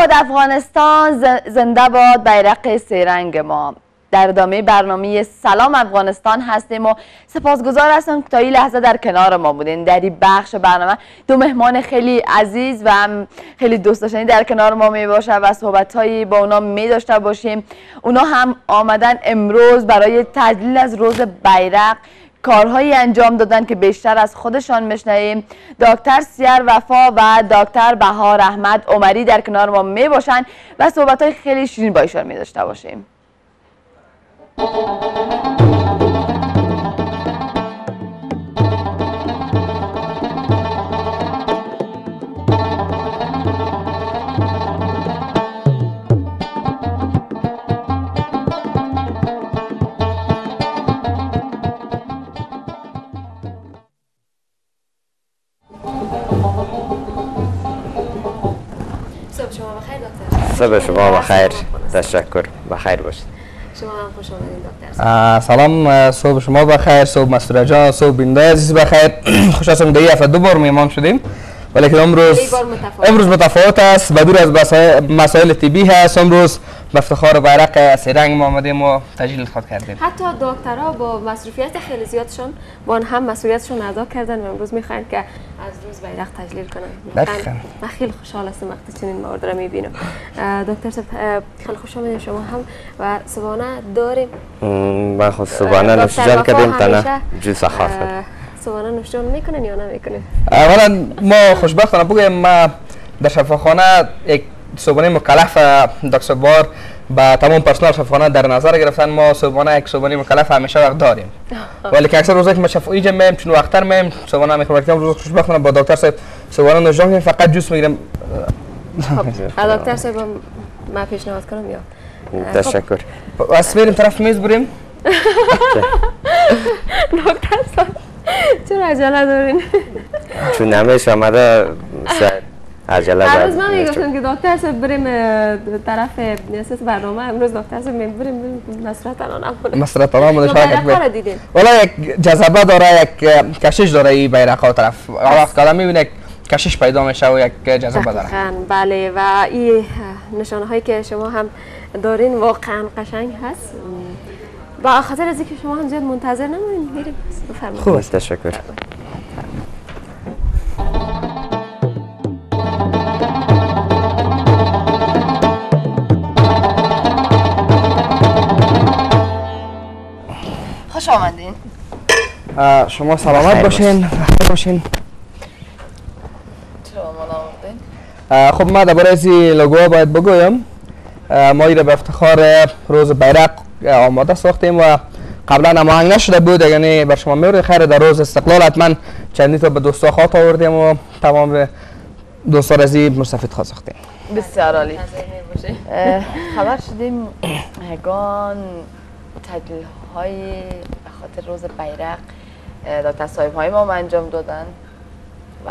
باد افغانستان، زنده باد بیرق سه‌رنگ ما. در ادامه برنامه سلام افغانستان هستیم و سپاسگزار هستم که تا این لحظه در کنار ما بودین. در این بخش برنامه دو مهمان خیلی عزیز و هم خیلی دوست داشتنی در کنار ما می باشه و صحبت‌هایی با اونا می داشته باشیم. اونا هم آمدن امروز برای تجلیل از روز بیرق کارهایی انجام دادن که بیشتر از خودشان میشنویم. دکتر سیر وفا و دکتر بهار احمد عمری در کنار ما می باشن و صحبت‌های خیلی شیرین با ایشان می داشته باشیم. صبح شما بخیر. تشکر. بخیر باشید. شما هم خوش آمدید دکتر. سلام، صبح شما بخیر، صبح مسئول جان، صبح بیننده عزیز بخیر. خوش هستم در این هفته دو بار میهمان شدیم، ولی امروز متفاوت است. بدور از مسائل طبی هست، امروز به افتخار بیرق سه‌رنگ ما آمدیم و تجلیل خود کردیم. حتی دکترها با مصروفیت خیلی زیادشان با هم مسئولیتشون ادا کردن و امروز میخواین که از روز بیرق تجلیل کنن. من خیلی خوشحال هستم وقتی چنین موارد را میبینم. دکتر صاحب خیلی خوش آمدید. شما هم و صبحانه داریم. من خود صبحانه نوشیدن کردیم تا نه جوس خاص. صبحانه نوشیدن میکنن یا نمیکنن؟ اولا ما خوشبختانه بگویم ما در شفاخانه یک صبحانه مکلف دکتر بار با تمام پرسنل شفاخانه در نظر گرفتن. ما صبحانه یک صبحانه مکلف همیشه وقت داریم، ولی که اکثر روزایی که ما شفاهی جمع میایم چون وقت‌تر میایم صبحانه میخوریم. روز خوشبختانه با دکتر صاحب صبحانه نوشیدن کنیم، فقط جوس میگیریم. خب دکتر صاحب ما پیشنهاد کنم یا؟ تشکر. بس بریم طرف میز بریم. دکتر صاحب چرا عجله دارین؟ چون نمیشه آمده عجله هر روز من میگفتم که دکتر صاحب بریم طرف اساس برنامه، امروز دکتر صاحب بریم مسرت الان مسرت الان مشارکت دیدین. والا یک جذبه داره، یک کشش داره این بیرق‌ها طرف. وقت آدم میبینه کشش پیدا میشه و یک جذبه داره. بله، و این نشانه هایی که شما هم دارین واقعا قشنگ هست. با خاطر از اینکه شما هم زیاد منتظر نمونین میریم. بفرمایید. خوب است. تشکر. خوش آمدین. شما سلامت باشین، بخیر باشین. خب ما درباره از این لوگو باید بگویم. ما این به افتخار روز بیرق آماده ساختیم و قبلا نمایان نشده بود، یعنی بر شما میورد خیر. در روز استقلال حتما چندی تا به دوستا خاط آوردیم و تمام دوستا از این مستفید خواهد ساختیم. بسیار عالی. خبر شدیم هگان تجلیل های به خاطر روز بیرق دکتر صاحب های ما انجام دادن و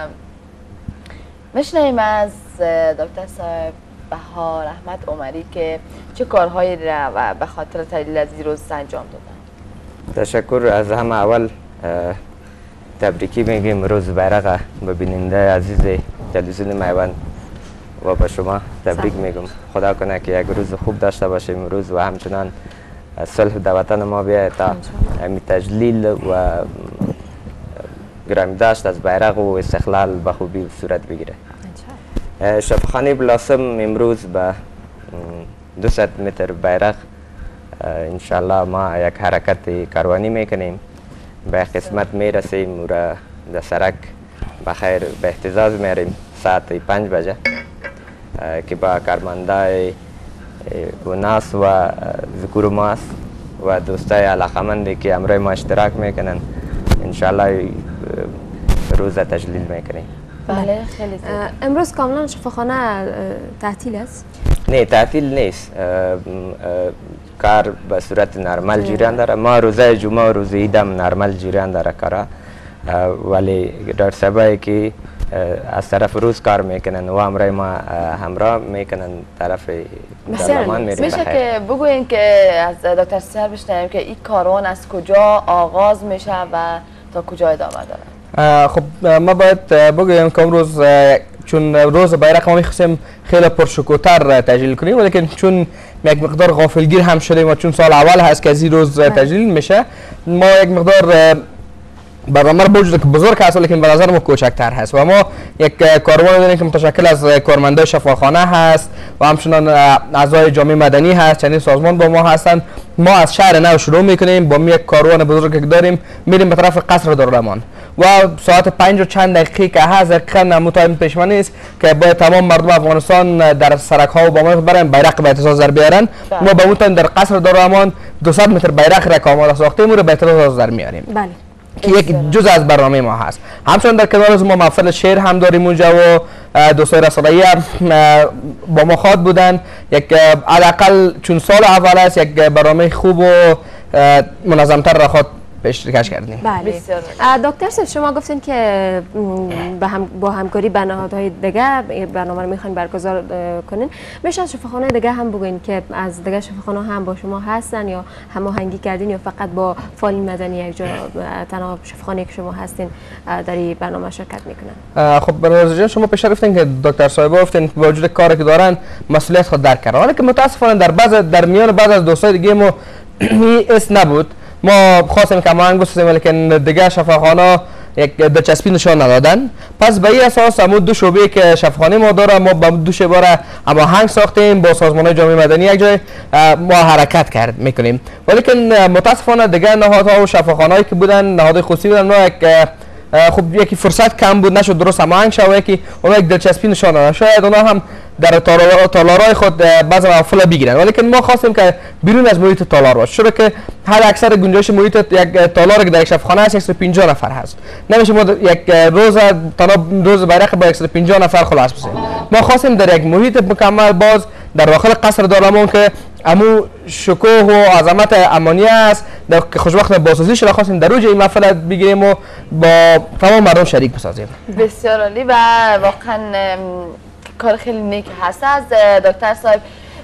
میشنویم از دکتر صاحب بهار احمد عمری که چه کارهایی را و به خاطر تجلیل از این روز انجام دادن. تشکر. از همه اول تبریکی میگیم روز بیرق به بیننده عزیز تلویزیون میوند و به شما تبریک میگم. خدا کنه که یک روز خوب داشته باشیم امروز و همچنان صلح در وطن ما بیاید تا همین تجلیل و گرامی داشت از بیرق و استقلال به خوبی صورت بگیره. شفاخانه بلاسم امروز به 200 متر بیرق انشالله ما یک حرکت کاروانی میکنیم. به قسمت میرسیم و در سرک بخیر به اهتزاز میریم ساعت 5 بجه که با کارمندای وناس و ذکور ماست و دوستای علاقمندی که امروز ما اشتراک میکنن انشالله روز تجلیل میکنیم. بله خیلی زیاد. امروز کاملا شفاخانه تعطیل است؟ نه تعطیل نیست، کار به صورت نرمال جریان داره. ما روزه جمعه و روز عید هم نرمال جریان داره کارا، ولی در سبایی که از طرف روز کار میکنن و امروز ما همراه میکنن طرف دلمان میریم. میشه که بگوین که از دکتر سیر بشنویم که این کاروان از کجا آغاز میشه و تا کجا ادامه داره؟ خب ما باید بگویم که امروز چون روز بیرق ما میخواستیم خیلی پرشکوه‌تر تجلیل کنیم، ولی چون یک مقدار غافلگیر هم شدیم و چون سال اول هست که از این روز تجلیل میشه، ما یک مقدار برنامه رو بوجود که بزرگ هست ولی به نظر ما کوچکتر هست و ما یک کاروان داریم که متشکل از کارمندای شفاخانه هست و همچنان اعضای جامعه مدنی هست، چندین سازمان با ما هستند. ما از شهر نو شروع میکنیم، با یک کاروان بزرگ که داریم میریم به طرف قصر دارالامان و ساعت 5 و چند دقیقه که هست دقیقاً متعین پیشمانی است که باید تمام مردم افغانستان در سرک ها و با ما برن بیرق به اعتراض در بیارن. ما به متن در قصر دارالامان 200 متر بیرق را که آماده ساختیم رو به اعتراض در میاریم. بله. که یک جزء از برنامه ما هست. همچنان در کنار از ما محفل شعر هم داریم اونجا و دوستای رسانه‌ای با ما خواد بودن. یک حداقل چون سال اول است یک برنامه خوب و منظم‌تر را خود پیشکش کردیم. بله. دکتر صاحب شما گفتین که با همکاری با نهادهای دیگه برنامه رو میخواین برگزار کنین. میشه از شفاخانه دیگه هم بگین که از دیگه شفاخانه هم با شما هستن یا هماهنگی کردین یا فقط با فعالین مدنی یک جا تنها شفاخانه که شما هستین در این برنامه شرکت میکنن؟ خب برنامه جان شما پیشتر گفتین که دکتر صاحب گفتین با وجود کاری که دارن مسئولیت خود درک کردن، ولی که متاسفانه در میان بعض از دوستای دیگه ما اس نبود. ما خواستیم که هماهنگ بسازیم ولی دیگه شفاخانه یک دلچسپی نشان ندادن. پس به این اساس همون دو شعبه که شفاخانه ما داره ما با دو شعبه را هماهنگ ساختیم با سازمان جامعه مدنی یک جای ما حرکت میکنیم. ولی که متاسفانه دیگه نهادها و شفاخانه‌ای که بودن نهادهای خصوصی بودن ما خب یکی فرصت کم بود نشد درست هماهنگ شد، یکی اونا یک دلچسپی نشان دادن. شاید اونا هم در تالارهای خود بعضی محافل بگیرن ولی که ما خواستیم که بیرون از محیط تالار باشه، چرا که حد اکثر گنجایش محیط یک تالار که در یک شفاخانه هست 150 نفر هست، نمیشه ما یک روز بیرق با 150 نفر خلاص بسیم. ما خواستیم در یک محیط مکمل باز در داخل قصر دارالامان که امو شکوه و عظمت امانی است در خوشبخت بازسازیش را خواستیم در اوج این محفل بگیریم و با تمام مردم شریک بسازیم. بسیار عالی و واقعا کار خیلی نیک هست. از دکتر صاحب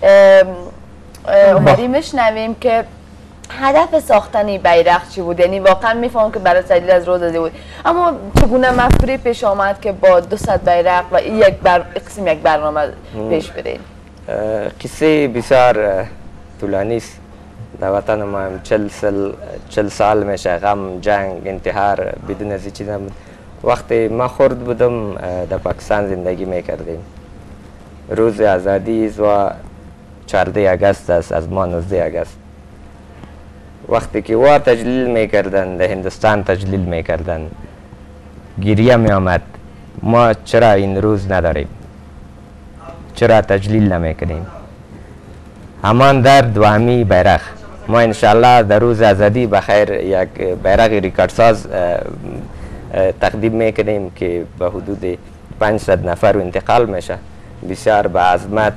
اومدیم میشنویم که هدف ساختن بیرق چی بود؟ یعنی واقعا میفهمم که برای تجلیل از روز از بود، اما چگونه مفکوری پیش آمد که با 200 بیرق و یک برنامه پیش برید؟ قصه بسیار طولانی است. در وطن ما 40 سال میشه غم، جنگ، انتحار بدون از چیز نبود. وقتی ما خرد بودم در پاکستان زندگی میکردیم. روز آزادی و 14 اگست است، از ما 19 اگست. وقتی که وا تجلیل میکردن در هندوستان تجلیل میکردن گریه می آمد ما چرا این روز نداریم، چرا تجلیل نمیکنیم. همان درد و همی بیرق ما انشالله در روز آزادی بخیر یک بیرق ریکاردساز تقدیم میکنیم که به حدود 500 نفر انتقال میشه. بسیار به عظمت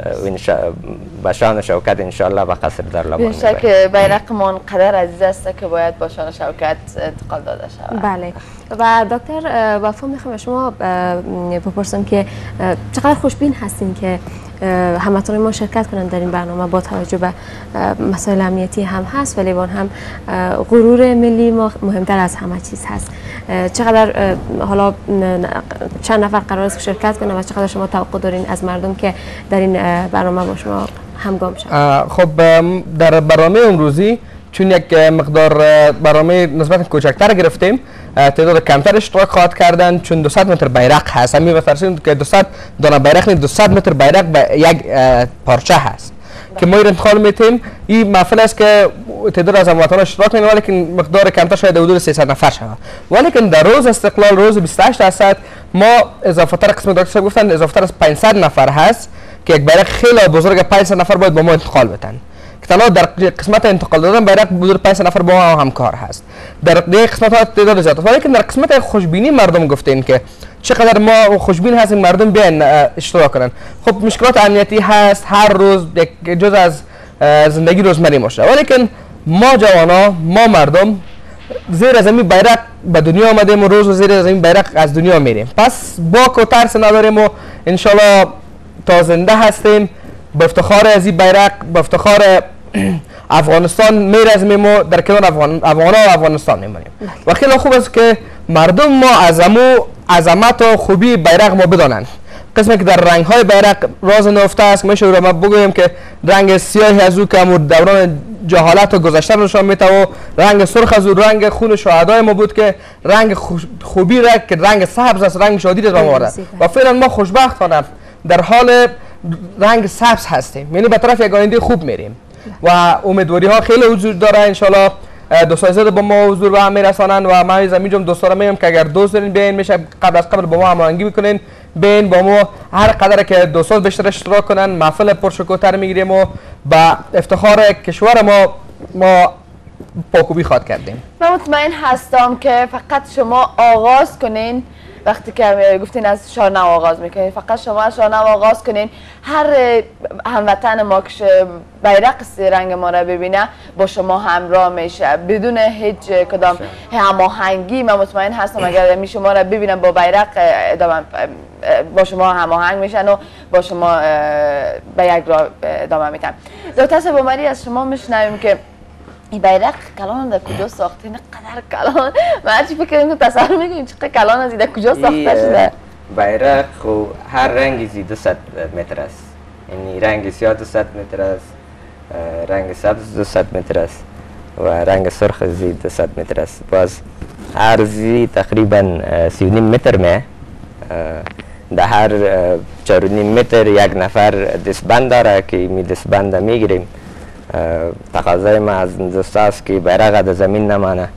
به شان و شوکت انشالله به قصر دارالامان. بیشک بیرق ما انقدر عزیز است که باید با شان و شوکت انتقال داده شود. بله. و دکتر وفا میخوام شما بپرسم که چقدر خوشبین هستین که هموطنان ما شرکت کنند در این برنامه با توجه به مسائل امنیتی هم هست ولی هم غرور ملی ما مهمتر از همه چیز هست. چقدر حالا چند نفر قرار است شرکت کنند و چقدر شما توقع دارین از مردم که در این برنامه با شما همگام شوند؟ خب در برنامه امروزی چون یک مقدار برنامه نسبتا کوچکتر گرفتیم تعداد کمتر اشتراک خواهد کردن چون 200 متر بیرق هست. همین بفرستید که 200 دانه بیرق نیست 200 متر بیرق به یک پارچه هست که ما انتقال میتیم. این محفل است که تعداد از هموطنان اشتراک میکنن ولی که مقدار کمتر شاید حدود 300 نفر شود. ولی که در روز استقلال روز 28 درصد ما اضافه تر قسم دکتر گفتن اضافه تر از 500 نفر هست که یک بیرق خیلی بزرگ 500 نفر باید با ما انتقال بدن. تنها در قسمت انتقال دادن بیرق بزرگ 5 نفر با ما همکار هست. در قسمت ها تعداد زیاد است ولی که در قسمت خوشبینی مردم گفتین که چقدر ما خوشبین هستیم مردم بیان اشتراک کنن. خب مشکلات امنیتی هست هر روز یک جزء از زندگی روزمره باشه ولی که ما جوانا ما مردم زیر زمین بیرق به دنیا آمدیم و روز زیر زمین بیرق از دنیا میریم. پس باک و ترس نداریم و ان شاء الله تا زنده هستیم با افتخار از این بیرق با افتخار افغانستان میرزمیم و در کنار افغان و افغانستان میمونیم. و خیلی خوب است که مردم ما از امو عظمت و خوبی بیرق ما بدانند. قسمی که در رنگ های بیرق راز نهفته است، میشه ما بگوییم که رنگ سیاهی از او که دوران جهالت و گذشته نشان میده و رنگ سرخ از او رنگ خون شهدای ما بود که رنگ خوبی را که رنگ سبز است، رنگ شادی را آورد. و فعلا ما خوشبختانه در حال رنگ سبز هستیم، یعنی به طرف یک آینده خوب میریم و امیدواری ها خیلی وجود داره. انشالله دوستای زیاد با ما حضور به هم میرسانند و من از اینجا دوستا را میگم که اگر دوست دارین بیاین، میشه قبل از قبل با ما هماهنگی بکنین، بیاین با ما هر قدر که دوستا بیشتر اشتراک کنن محفل پرشکوه‌تر میگیریم و با افتخار کشور ما پاکوبی خواد کردیم. من مطمئن هستم که فقط شما آغاز کنین، وقتی که گفتین از شاهنامه آغاز میکنین، فقط شما از شاهنامه آغاز کنین، هر هموطن ما که بیرق سه رنگ ما را ببینه با شما همراه میشه بدون هیچ کدام هماهنگی. من مطمئن هستم اگر می شما را ببینن با بیرق با شما هماهنگ میشن و با شما به یک راه ادامه میدن. دکتر سبامری از شما میشنویم که این بیرق کلان در کجا ساخته؟ اینقدر کلان من هرچی فکر میکنم تصور میکنم چقدر کلان از این در کجا ساخته شده؟ بیرق هر رنگی 200 متر است، یعنی رنگ سیاه 200 متر است، رنگ سبز 200 متر است و رنگ سرخ 200 متر است. باز عرضی تقریبا 3.5 متر میه. در هر 4.5 متر یک نفر دستبند داره که می دستبند میگیریم. تقاضای ما از دوستا است که بیرق در زمین نمانه.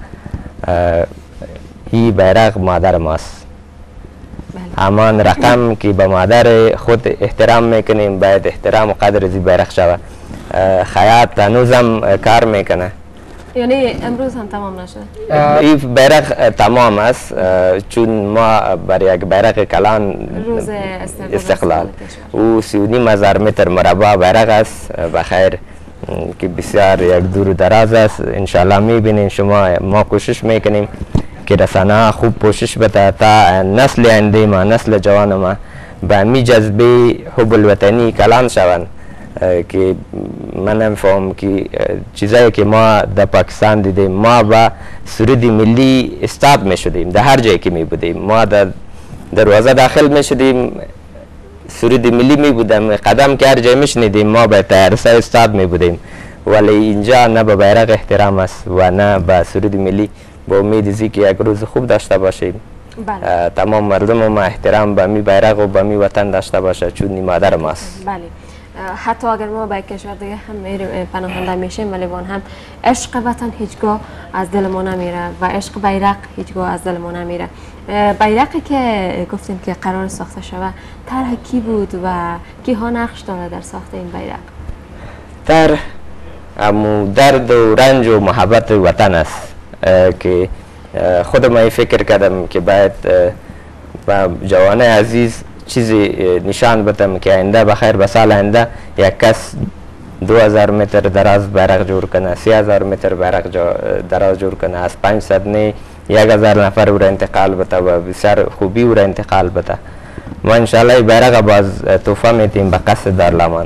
این بیرق مادر ماست. همان رقم که به مادر خود احترام میکنیم باید احترام و قدر از بیرق شود. خیاط هنوزم کار میکنه. یعنی امروز هم تمام نشد؟ این بیرق تمام است چون ما برای یک بیرق کلان روز استقلال او 3.5 هزار متر مربع بیرق است بخیر که بسیار یک دور دراز است. انشالله میبینین شما، ما کوشش میکنیم که رسانه خوب پوشش بده تا نسل آینده ما، نسل جوان ما به همی جذبه حب الوطنی کلان شوند که من نمیفهم که چیزایی که ما در پاکستان دیدیم، ما با سرود ملی استاد می شدیم در هر جایی که می بودیم، ما در دروازه داخل می شدیم سرود ملی می بودیم، قدم که هر جایی می شنیدیم ما به تیارسه استاد می بودیم، ولی اینجا نه به بیرق احترام است و نه به سرود ملی. با امید زی که یک روز خوب داشته باشیم. بله. تمام مردم ما احترام به می بیرق و به می وطن داشته باشه چون این مادر ماست. بله. حتی اگر ما به کشور دیگه هم میریم پناهنده میشیم ولی وان هم عشق وطن هیچگاه از دل ما نمیره و عشق بیرق هیچگاه از دل ما نمیره. بیرقی که گفتیم که قرار ساخته شود طرح کی بود و کی ها نقش داره در ساخت این بیرق؟ در درد و رنج و محبت وطن است که خود ما فکر کردم که باید با جوان عزیز چیزی نشان بدم که آینده بخیر به سال آینده یک کس 2000 متر دراز بیرق جور کنه، 3000 متر بیرق دراز جور کنه، از 500 نه 1000 نفر او را انتقال بده و بسیار خوبی او را انتقال بده. ما انشالله بیرق باز توفه میتیم به قصر دارالمان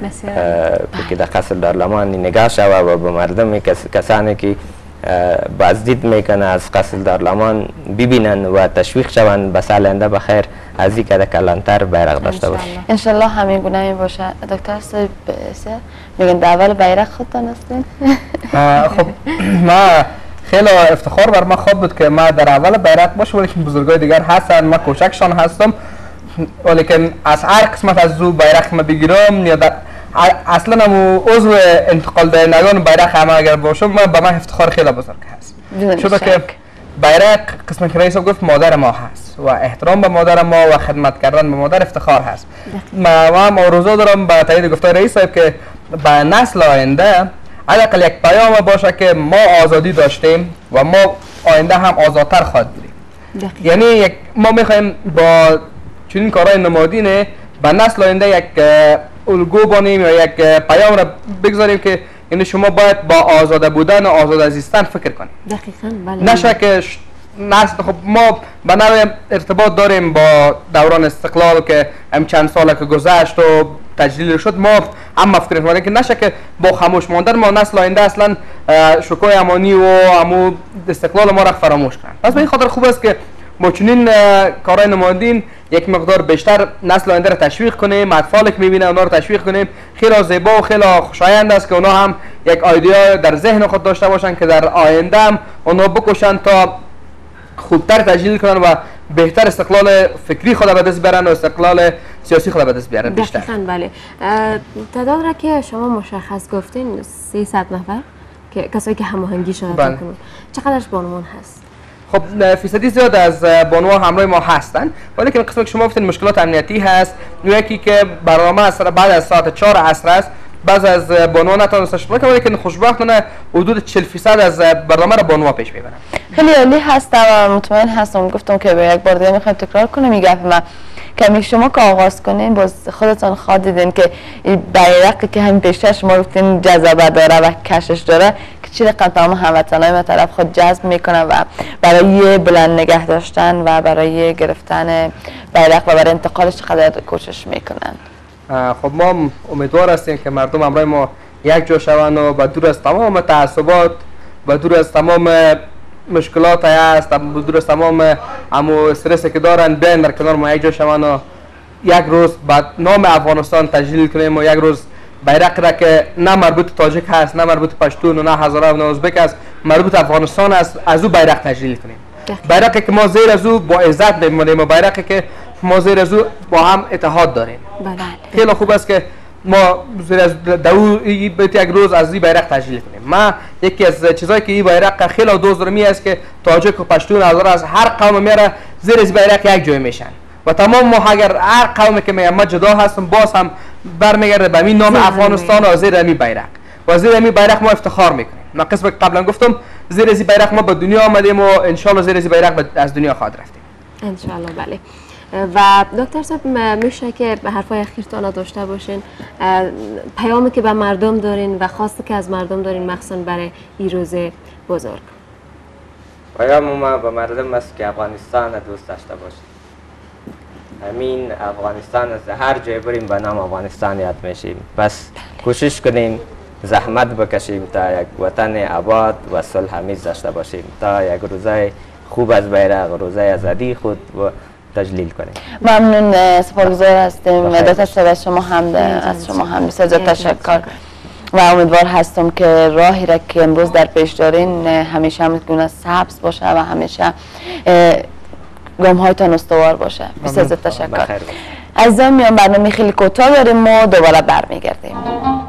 که در قصر دارالمان نگاه شود و به مردم کسانی که بازدید میکنه از قصر دارالمان ببینن و تشویق شوند به سال آینده بخیر از این که کلانتر بیرق داشته باشه. انشالله همین گونه باشه. دکتر صاحب میگن در اول بیرق خودتان هستین؟ خب ما خیلی افتخار بر ما خوب بود که ما در اول بیرق باشم، ولی بزرگای دیگر هستن، ما کوچکشان هستم، ولی که از هر قسمت از او بیرق ما بگیرم یا در اصلا همو عضو انتقال دهندگان بیرق هم اگر باشم به من افتخار خیلی بزرگ هست. شده که بیرق قسم که رئیس گفت مادر ما هست و احترام به مادر ما و خدمت کردن به مادر افتخار هست. ما روزا دارم به تایید گفتار رئیس صاحب که به نسل آینده حداقل یک پیام باشه که ما آزادی داشتیم و ما آینده هم آزادتر خواهد بودیم. یعنی ما میخوایم با چنین کارهای نمادینه به نسل آینده یک الگو بانیم یا یک پیام را بگذاریم که یعنی شما باید با آزاده بودن و آزاده زیستن فکر کنید. دقیقاً بله. نشه که خب ما به نوع ارتباط داریم با دوران استقلال که هم چند ساله که گذشت و تجلیل شد، ما هم فکر کنیم که نشه که با خاموش ماندن ما نسل آینده اصلا شکوه امانی و امو استقلال ما را فراموش کنن. پس به این خاطر خوب است که با چنین کارهای نمایندین یک مقدار بیشتر نسل آینده را تشویق کنیم، اطفال که میبینه اونا رو تشویق کنیم. خیلی زیبا و خیلی خوشایند است که اونا هم یک ایده در ذهن خود داشته باشن که در آینده هم اونا بکشن تا خوبتر تجلیل کنن و بهتر استقلال فکری خود به دست بیارن و استقلال سیاسی خود به دست بیارن بیشتر. دقیقاً بله. تعداد را که شما مشخص گفتین 300 نفر که کسایی که هماهنگی شده کنن، چقدرش بانوان هست؟ خب فیصدی زیاد از بانوان همراه ما هستن، ولی که قسمت که شما گفتین مشکلات امنیتی هست. یکی که برنامه بعد از ساعت 4 عصر است، بعض از بانوان نتونستن اشتراک کنن، ولی که خوشبختانه حدود 40% از برنامه را بانوان پیش میبرن. خیلی عالی هست و مطمئن هستم. گفتم که به یک بار دیگه میخوایم تکرار کنیم این گپ ما. کمی شما که آغاز کنین باز خودتون خواد دیدین که این بیرقی که همین پیشتر شما گفتین جذابه داره و کشش داره که چی رقم تمام هموطنای ما طرف خود جذب میکنه و برای بلند نگه داشتن و برای گرفتن بیرق و برای انتقالش چقدر کوشش میکنن. خب ما امیدوار هستیم که مردم همراه ما یک جا شوند و با دور از تمام تعصبات، با دور از تمام مشکلات هست، با دور از تمام استرسی که دارن، بیاین در کنار ما یک جا شوند و یک روز بعد نام افغانستان تجلیل کنیم و یک روز بیرق را که نه مربوط تاجیک هست، نه مربوط پشتون و نه هزاره و نه ازبک است، مربوط افغانستان است، از او بیرق تجلیل کنیم. بیرقی که ما زیر از او با عزت میمونیم و بیرقی که ما زیر از او با هم اتحاد داریم. خیلی خوب است که ما زیر از دو یک روز از این بیرق تجلیل کنیم. ما یکی از چیزایی که این بیرق خیلی دوست دارم است که تاجیک و پشتون از هر قوم میره زیر از بیرق یک جای میشن و تمام ما اگر هر قومی که میگم ما جدا هستم باز هم برمیگرده به این نام افغانستان و زیر این بیرق و زیر این بیرق ما افتخار میکنیم. ما قسم قبلا گفتم زیر از بیرق ما به دنیا آمدیم و ان شاء الله زیر از بیرق از دنیا خواهد رفتیم ان شاء الله. بله. و دکتر صاحب میشه که به حرفای اخیرتان داشته باشین پیامی که به مردم دارین و خواسته که از مردم دارین مخصوصا برای این روز بزرگ؟ پیام ما به مردم است که افغانستان دوست داشته باشید. همین افغانستان از هر جای بریم به نام افغانستان یاد میشیم. بس کوشش کنیم زحمت بکشیم تا یک وطن آباد و صلح آمیز داشته باشیم، تا یک روزای خوب از بیرق، روزای آزادی خود و تجلیل کنیم. ممنون، سپاسگزار هستیم. دکتر صاحب از شما هم بسیار تشکر و امیدوار هستم که راهی را که امروز در پیش دارین همیشه همین سبز باشه و همیشه گام هایتان استوار باشه. بسیار تشکر. عزیزان میان برنامه خیلی کوتاه داریم و دوباره برمیگردیم.